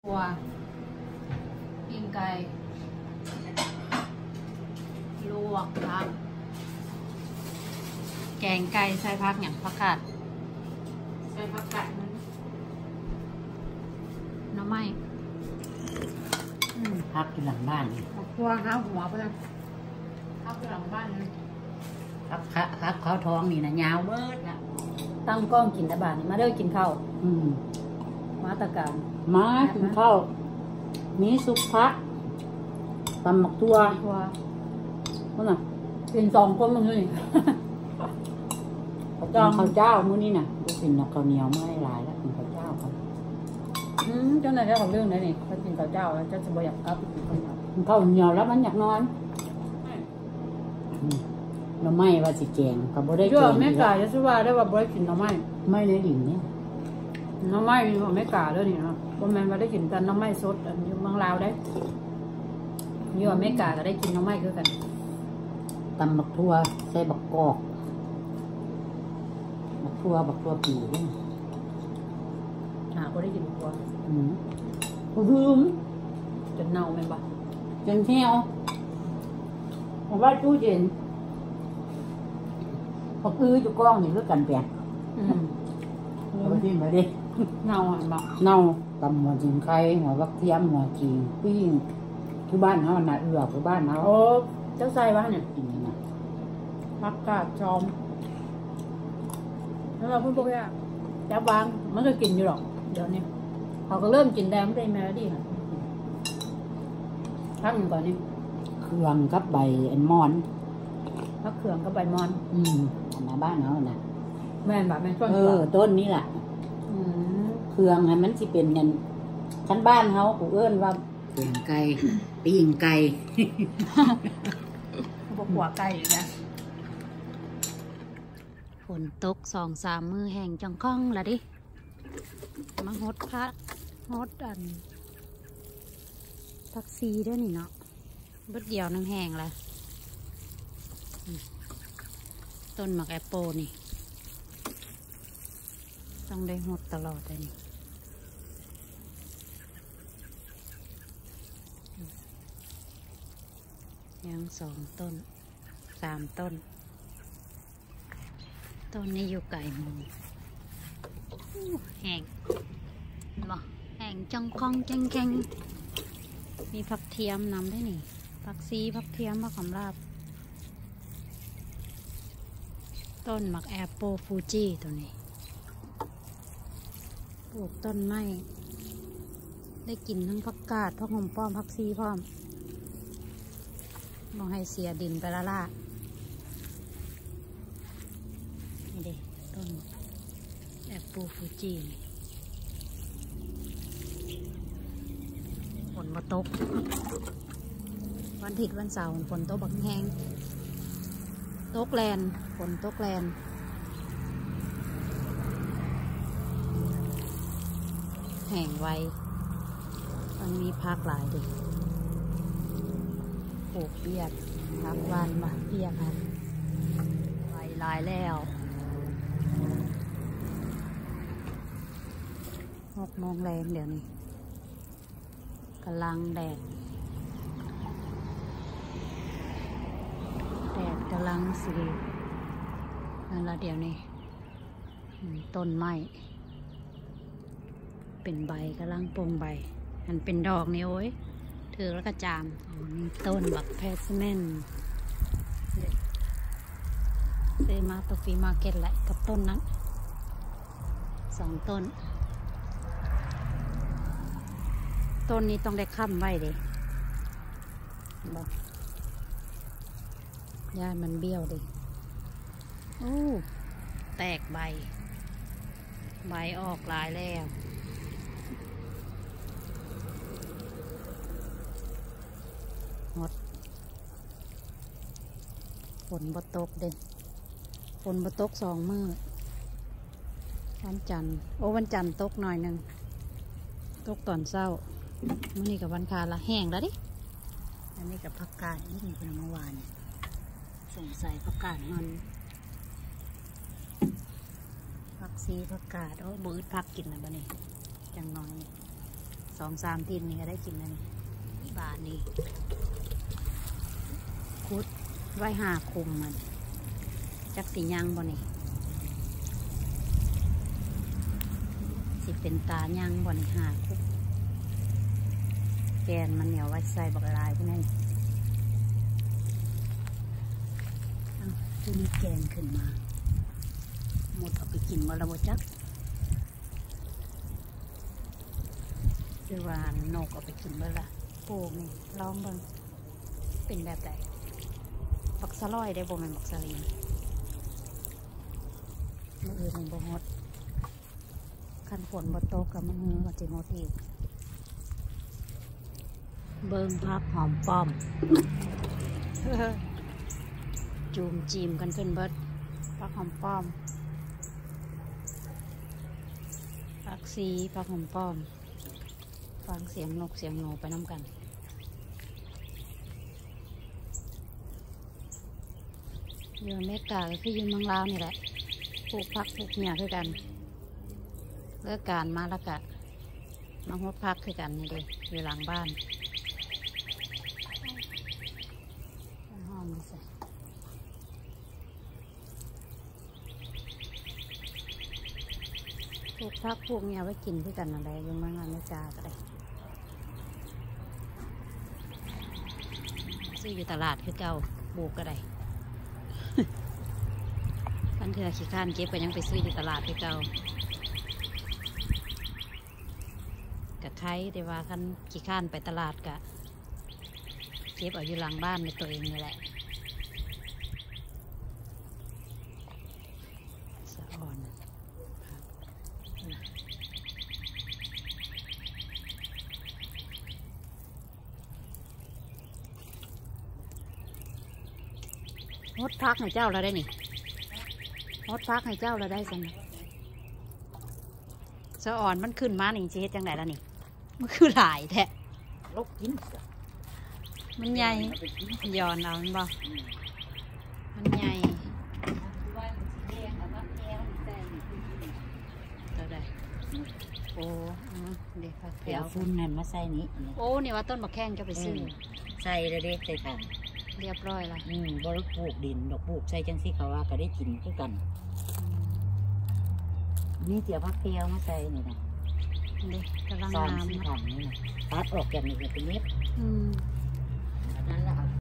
ตัวปิ้งไก่ลวกผักแกงไก่ใส่ผักอย่างผักกาดใส่ผักกาดนั้นน้ำไหม้พักที่หลังบ้านนี่ครัวข้าวหัวเพื่อนข้าวที่หลังบ้านเลยพักเขาท้องนี่นะยาวเบิดนะตั้งกล้องกินตะบานมาเด้อกินข้าวมาตะการมากินข้าวมีซุปพักตำหมักตัวว่าน่ะเป็น2 คนมึงเลยข้าวเจ้ามื้อนี้น่ะก็เป็นข้าวเหนียวเมื่อหลายแล้วกินข้าวเจ้าครับเจ้าหน้าที่เขาเรื่องไหนนี่เขากินข้าวเจ้าแล้วเจ้าจะบ่อยากกลับไปกินข้าวเหนียวข้าวเหนียวแล้วมันอยากนอนเราไม่ว่าสิแกงก็บ่ได้แกงแม่กาจะชื่อว่าได้ว่าบ่ได้กินหน่อไม้ไม่ในดิ่งเนี่ยหน่อไม้ของแม่กาเด้อนี่เนาะบ่แม่นว่าได้กินแต่หน่อไม้สดอันอยู่เมืองลาวได้อยู่อเมริกาก็ได้กินหน่อไม้คือกันตำบักทั่วใส่บักกอกบักทั่วปีนี่บ่ได้กินบักทั่วลืมจนเน่าแม่นบ่จนเหี่ยวผมว่าตู้เย็นพออยู่กล้องนี่เลือกกันแปลงเอาไปทิ้งไปดิเน่าอันบ่เน่าตำหัวจิงไข่หัวบักเทียมหัวขิงปิ้งที่บ้านเขาหนาคือบ้านเขาโอ้เจ้าใส่วะเนี่ยกินยังไงผักกาดจอมแล้วเราพูดพวกนี้จับวางมันก็กินอยู่หรอกเดี๋ยวนี้เขาก็เริ่มกินแดงไม่ได้แม่ดิค่ะพักหนึ่งก่อนนี่เครื่องกับใบอันมอนพักเครื่องกับใบมอนมาบ้านเขาน่ะแม่นแบบแม่ต้นต้นนี้แหละเครื่องให้มันสิเป็นเงินชั้นบ้านเขากูเอื้อนว่าปิ้งไก่บกหัวไก่นะฝนตก2-3 มือแห้งจังคล้องละดิมาฮดพักฮดผักซีด้วยนี่เนาะเบิดเดียวนึงแห้งละต้นหมากแอปเปิลนี่ต้องได้ฮดตลอดเลยนี่ยัง2 ต้น 3 ต้นต้นนี้อยู่ไก่มุงแห้งบ่แห้งจังคองแข็งมีผักเทียมนำได้นี่ผักซีผักเทียมผักขำลาบต้นหมักแอปเปิลฟูจิตัวนี้ปลูกต้นไม้ได้กินทั้งผักกาดผักหอมป้อมผักซีพร้อมมองให้เสียดินไปละล่ะนี่เด็ต้นแอปเปิลฟูจิฝนมาตกวันอาทิตย์วันเสาร์ฝนตกบักแห้งตกแลนฝนตกแลนแห้งไวมันมีพักหลายดิปลูกเปียกพักวันมาเปียกค่ะไวลายแล้ว6 โมงแรงเดี๋ยวนี้กำลังแดดกำลังสีนั่นละเดี๋ยวนี้ต้นไม้เป็นใบกำลังโปร่งใบอันเป็นดอกนี่โอ้ยถือแล้วก็จามมีต้นบักแพสเมนเซมาตัวฟีมาร์เก็ตแหละกับต้นนั้น2 ต้นต้นนี้ต้องได้ค้ำไว้ดิบอกย่ามันเบี้ยวดิโอ้แตกใบออกหลายแล้วหมดฝนบ่ตกเด้ฝนบ่ตก2 มื้อวันจันทร์วันจันทร์ตกหน่อยนึงตกตอนเช้ามื้อนี้กับวันคาละแห้งแล้วดิอันนี้กับผักกาดนี่เป็นเมื่อวานสงสัยผักกาดมันผักซีผักกาดบืดผักกินนะบ้านี่จังน้อย 2-3 ทินนี่ก็ได้กินแล้วนี่บาทนี่คุดไว้5 คุมมันจักสีย่างบ่นี่สิเป็นตาย่างบ่นี่5 คุมแกนมันเหนียวไว้ใส่บักลายพวกนั้นทีนี้แกนขึ้นมาหมดเอาไปกินวันละบ่จักหรือว่านกเอาไปกินเมื่อละปลูกนี่ลองเบิ่งเป็นแบบใดบักสะลอยได้บ่แม่นบักสะลีมื้ออื่นมันบ่ฮดคันฝนบ่ตกก็มันหือว่าสิฮดอีกเบิ่งพักหอมป้อม จูมจีมกันขึ้นเบิดพักหอมป้อมพักซีพักหอมป้อมฟังเสียงนกเสียงหนูไปน้ำกันอยู่อเมริกาก็คืออยู่เมืองลาวนี่แหละปลูกพักปลูกเมียคือกันเลิกการมาแล้วก็มาฮดพักคือกันนี่เด้อยู่หลังบ้านห้องใส่ปลูกพักปลูกเมียไว้กินคือกันอะไรอยู่เมืองอเมริกาก็ได้ซื้ออยู่ตลาดคือเก่าปลูกก็ได้ ท่านเถื่อขี้ข้านเก็บไปยังไปซื้ออยู่ตลาดคือเก่ากะไข่แต่ว่าคันขี้ข้านไปตลาดกะเก็บเอาอยู่หลังบ้านในตัวเองนี่แหละสะอ่อนฮดพักให้เจ้าเราได้นี่ฮดพักให้เจ้าเราได้สันสะอ่อนมันขึ้นมาหนิจะเฮ็ดจังไหนล่ะนี่มันคือหลายแท้ลกกินมันใหญ่ย้อนเอามันบ่มันใหญ่เท่าใดโอ้เด็กผักไปแถวเอาฟุ้นนั่นมาใส่นี้โอ้นี่ว่าต้นมะแข้งจะไปซื้อใส่แล้วเด็กใส่ถังเรียบร้อยละบ่ได้ปลูกดินดอกปลูกใส่จังซี่เขาว่าก็ได้กินคือกันนี่เสียพักเพียวมาใส่นี่นะเด็กกำลังซองงามที่นะถังนี่นะตัดออกจากนี่ก็เป็นเม็ดอืมอันนั้นละเอา